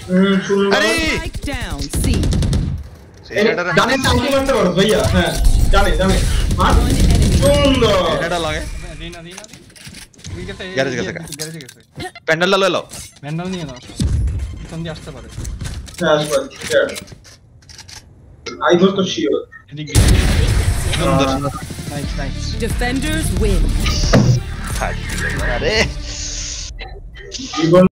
সুন্দর আরে Strike down. C. সেটাটা জানেন টাইম মারতে পারো ভাইয়া হ্যাঁ জানে মার One enemy. সুন্দর এটা লাগে দিনা ঠিক আছে গ্যারেজে গেছে গ্যারেজে গেছে প্যান্ডেল লালো লাও ভ্যান্ডাল নিয়ে নাও পিছন দিয়ে আসতে পারে আই ওয়াজ তো শিওর এদিক দিয়ে সুন্দর নাইস Defenders win. আরে জীবন